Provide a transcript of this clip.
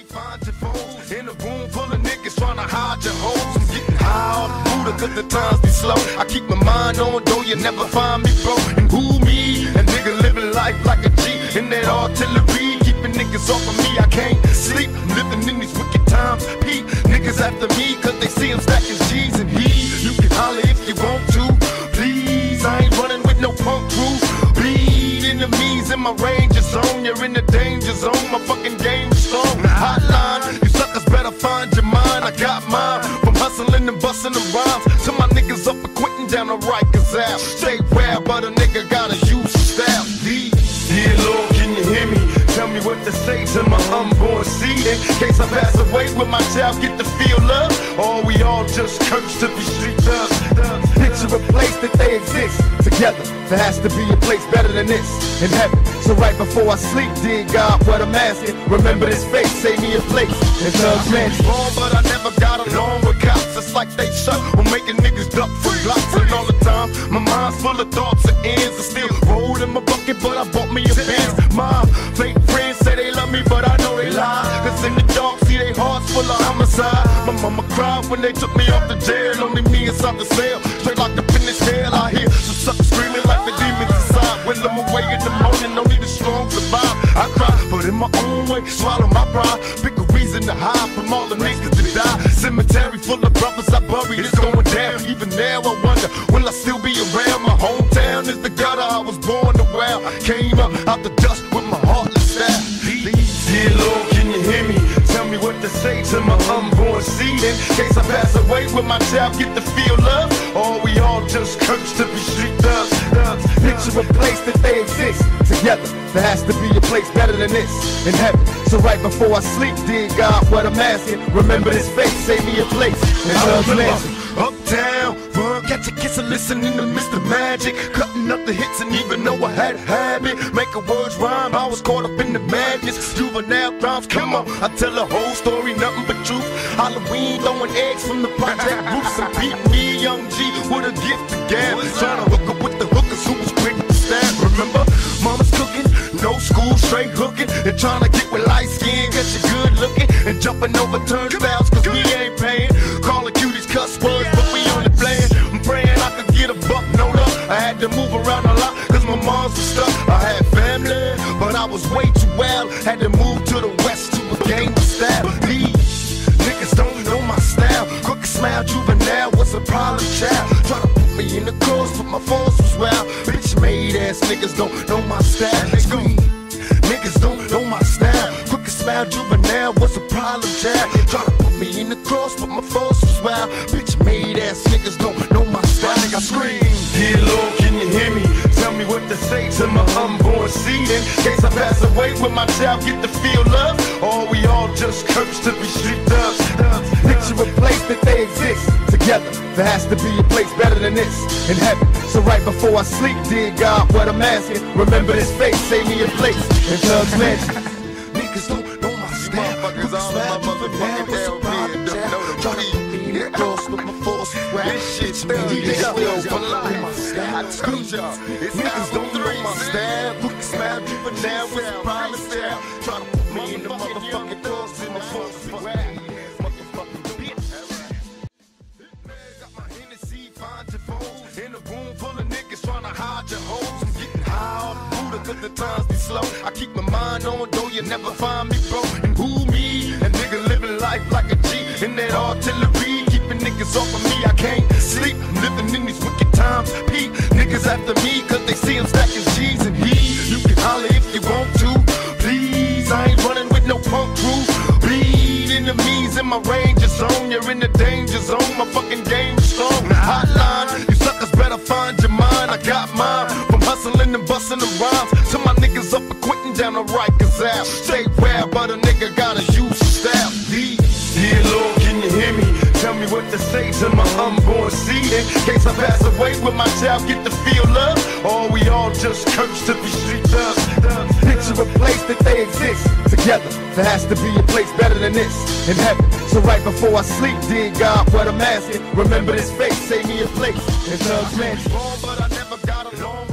find your foes in a room full of niggas trying to hide your hoes. I'm getting high off Buddha cause the times be slow. I keep my mind on though you never find me broke. And who me? A nigga living life like a G in that artillery, keeping niggas off of me. I can't sleep, living in these wicked times. Pete niggas after me cause they see I'm stacking G's and he. You can holler if you want to, please. I ain't running with no punk crew. Bleed enemies in my ranger zone. You're in the danger zone. My fucking game is strong. Hotline, you suckers better find your mind. I got mine from hustling and busting the rhymes to my niggas up and quitting down the Rikers Ave. Stay rare, but a nigga gotta use style. Dear Lord, can you hear me? Tell me what to say to my unborn seed. In case I pass away, will my child get to feel love? Or we all just cursed to be street thugs? Picture a place that they exist together. There has to be a place better than this in heaven. So right before I sleep, dear God, what I'm asking, remember this face, save me a place in Thug's Mansion. Wrong, but I never got along with cops. It's like they shut on making niggas duck for blocks. And all the time, my mind's full of thoughts and ends. I still roll in my bucket, but I bought me a Benz. My fake friends say they love me, but I know they lie. Cause in the dark, see they hearts full of homicide. My mama cried when they took me off the jail. Only me inside the cell, straight locked up in this hell. I hear some suckers screaming like the demons inside. When I'm away in the morning, only the strong survive. I cry, but in my own way, swallow my pride. Pick a reason to hide from all the niggas that die. Cemetery full of brothers I buried, it's going down. Even now I wonder, will I still be around? My hometown is the gutter I was born to wow. Came up out the dust with my heartless style. Dear Lord, can you hear me? Tell me what to say to my unborn seed. In case I pass away, will my child get to feel love? Or we all just cursed to be street thugs? Picture a place that they exist together. There has to be a place better than this in heaven. So right before I sleep, dear God, what I'm asking, remember this face, save me a place in Thug's Mansion. Uptown, run, catch a kiss and listening to Mr. Magic. Cutting up the hits and even though I had a habit, making words rhyme, I was caught up in the madness. Juvenile crimes, come on, I tell the whole story, nothing but truth. Halloween, throwing eggs from the project roofs and beating me, young G, with a gift to gab. Trying to hook up with the hookers who was quick to stab. Remember, mama's cooking, no school, straight hooking, and trying to get with light skin, get you good looking, and jumping over turnstiles, cause we ain't paying. Calling cuties cuss words, but we only playing. I'm praying I could get a buck, no luck. I had to move around a lot, cause my mom's was stuck. I had family, but I was way too wild. Had to move to the west to a game of style. These niggas don't know my style. Crooked smile, juvenile, what's a problem, child? Try to put me in the course, but my force was wild. Bitch made ass niggas don't know my style. Scream, niggas don't know my style. Crooked smile, juvenile, what's a problem, child? Try to put me in the cross, but my force was wild. Bitch made ass niggas don't know my style. I scream, dear Lord, can you hear me? Tell me what to say to my unborn seed. In case I pass away, will my child get to feel love? Or we all just cursed to be street thugs? Picture a place that they exist together. There has to be a place better than this in heaven. So right before I sleep, dear God, what I'm asking, remember this face, save me a place in Thug's Mansion. Niggas don't know my style. Motherfuckers all my motherfucking down here don't know the this shit's still for life. I told y'all, niggas don't know my style. Crooked smile, juvenile with a problem style. Try to put me in the motherfucking doors in the motherfucking bitch. Got my Hennessy, find your foes in a room full of niggas trying to hide your hoes. I'm getting high off Buddha cause the times be slow. I keep my mind on though you never find me broke. And who me? A nigga living life like a G in that artillery, keeping niggas off of me. I can't sleep, living in these wicked times. Pete niggas after me cause they see I'm stacking G's and he. You can holler if you want to, please. I ain't running with no punk crew. Bleed enemies in my ranger zone. You're in the danger zone. My fucking game is strong. Hotline, you suckers better find your mind. I got mine from hustling and busting the rhymes to my niggas up and quitting down the Rikers Ave. Stay rare, but a nigga gotta use style. Dear Lord, can you hear me? Tell me what to say to my unborn seed. In case I pass away, will my child get to feel love? Or we all just cursed to be street thugs? Picture a place that they exist together. There has to be a place better than this in heaven. So right before I sleep, dear God, what I'm asking, remember this face, save me a place in Thug's Mansion. But I never got along.